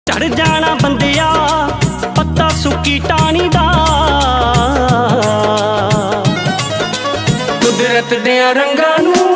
झड़ जाना बंदिया पत्ता सुक्की टाणी दा। कुदरत दे रंगां नूं